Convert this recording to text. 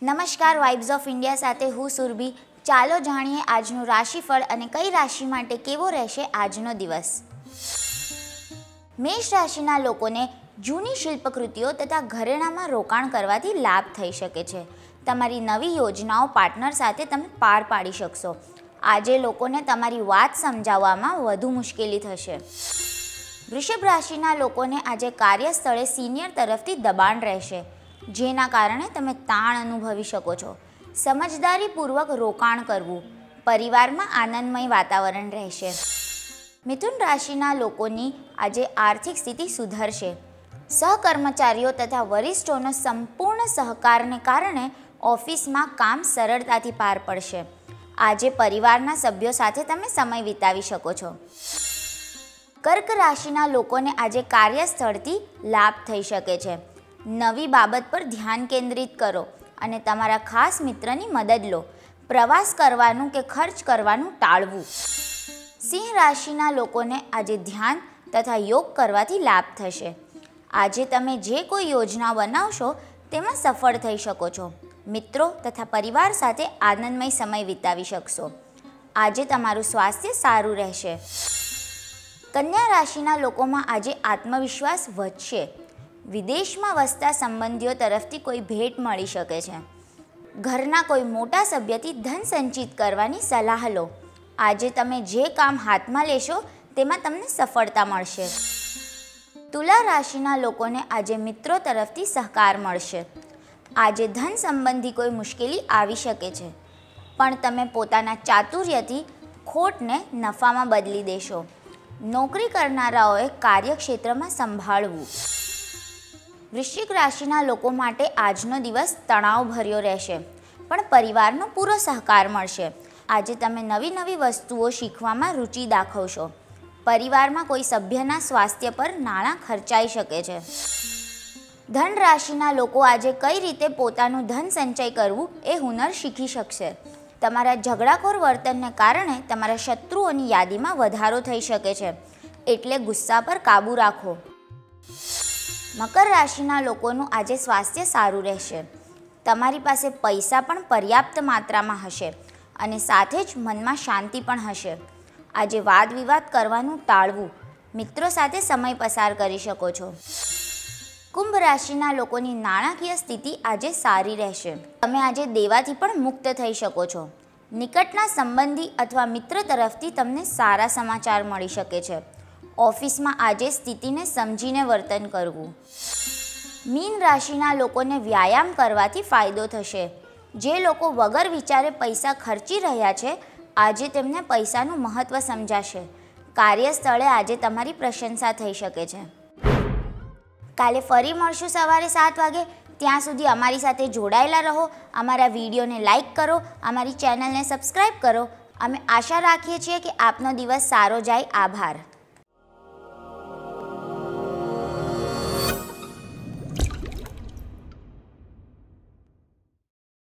નમસ્કાર, vibes of India સાથે હું સુરભી। ચાલો જાણીએ આજનું રાશિફળ અને કઈ રાશિ માટે કેવો રહેશે આજનો દિવસ। મેષ રાશિના લોકોને જૂની શિલ્પકૃતિઓ તથા ઘરેણાંમાં રોકાણ કરવાથી લાભ થઈ શકે છે। તમારી નવી યોજનાઓ પાર્ટનર સાથે તમે પાર પાડી શકશો। આજે લોકોને તમારી વાત સમજાવવામાં વધુ મુશ્કેલી થશે। વૃષભ રાશિના લોકોને આજે કાર્યસ્થળે સિનિયર તરફથી દબાણ રહેશે, જેના કારણે તમે તાણ અનુભવી શકો છો। સમજદારીપૂર્વક રોકાણ કરવું, પરિવારમાં આનંદમય વાતાવરણ રહેશે। મિથુન રાશિના લોકોની આજે આર્થિક સ્થિતિ સુધરશે। સહકર્મચારીઓ તથા વરિષ્ઠોનો સંપૂર્ણ સહકારને કારણે ઓફિસમાં કામ સરળતાથી પાર પડશે। આજે પરિવારના સભ્યો સાથે તમે સમય વિતાવી શકો છો। કર્ક રાશિના લોકોને આજે કાર્યસ્થળથી લાભ થઈ શકે છે। નવી બાબત પર ધ્યાન કેન્દ્રિત કરો અને તમારા ખાસ મિત્રની મદદ લો। પ્રવાસ કરવાનું કે ખર્ચ કરવાનું ટાળવું। સિંહ રાશિના લોકોને આજે ધ્યાન તથા યોગ કરવાથી લાભ થશે। આજે તમે જે કોઈ યોજના બનાવશો તેમાં સફળ થઈ શકો છો। મિત્રો તથા પરિવાર સાથે આનંદમય સમય વિતાવી શકશો। આજે તમારું સ્વાસ્થ્ય સારું રહેશે। કન્યા રાશિના લોકોમાં આજે આત્મવિશ્વાસ વધશે। વિદેશમાં વસતા સંબંધીઓ તરફથી કોઈ ભેટ મળી શકે છે। ઘરના કોઈ મોટા સભ્યથી ધન સંચિત કરવાની સલાહ લો। આજે તમે જે કામ હાથમાં લેશો તેમાં તમને સફળતા મળશે। તુલા રાશિના લોકોને આજે મિત્રો તરફથી સહકાર મળશે। આજે ધન સંબંધી કોઈ મુશ્કેલી આવી શકે છે, પણ તમે પોતાના ચાતુર્યથી ખોટને નફામાં બદલી દેશો। નોકરી કરનારાઓએ કાર્યક્ષેત્રમાં સંભાળવું। વૃશ્ચિક રાશિના લોકો માટે આજનો દિવસ તણાવભર્યો રહેશે, પણ પરિવારનો પૂરો સહકાર મળશે। આજે તમે નવી વસ્તુઓ શીખવામાં રુચિ દાખવશો। પરિવારમાં કોઈ સભ્યના સ્વાસ્થ્ય પર નાણાં ખર્ચાઈ શકે છે। ધન રાશિના લોકો આજે કઈ રીતે પોતાનું ધન સંચય કરવું એ હુનર શીખી શકશે। તમારા ઝઘડાખોર વર્તનને કારણે તમારા શત્રુઓની યાદીમાં વધારો થઈ શકે છે, એટલે ગુસ્સા પર કાબૂ રાખો। મકર રાશિના લોકોનું આજે સ્વાસ્થ્ય સારું રહેશે। તમારી પાસે પૈસા પણ પર્યાપ્ત માત્રામાં હશે અને સાથે જ મનમાં શાંતિ પણ હશે। આજે વાદ વિવાદ કરવાનું ટાળવું, મિત્રો સાથે સમય પસાર કરી શકો છો। કુંભ રાશિના લોકોની નાણાકીય સ્થિતિ આજે સારી રહેશે। તમે આજે દેવાથી પણ મુક્ત થઈ શકો છો। નિકટના સંબંધી અથવા મિત્ર તરફથી તમને સારા સમાચાર મળી શકે છે। ઓફિસમાં આજે સ્થિતિને સમજીને વર્તન કરવું। મીન રાશિના લોકોને વ્યાયામ કરવાથી ફાયદો થશે। જે લોકો વગર વિચારે પૈસા ખર્ચી રહ્યા છે, આજે તેમને પૈસાનું મહત્ત્વ સમજાશે। કાર્યસ્થળે આજે તમારી પ્રશંસા થઈ શકે છે। કાલે ફરી મળશું સવારે 7 વાગે। ત્યાં સુધી અમારી સાથે જોડાયેલા રહો। અમારા વિડીયોને લાઇક કરો, અમારી ચેનલને સબસ્ક્રાઈબ કરો। અમે આશા રાખીએ છીએ કે આપનો દિવસ સારો જાય। આભાર।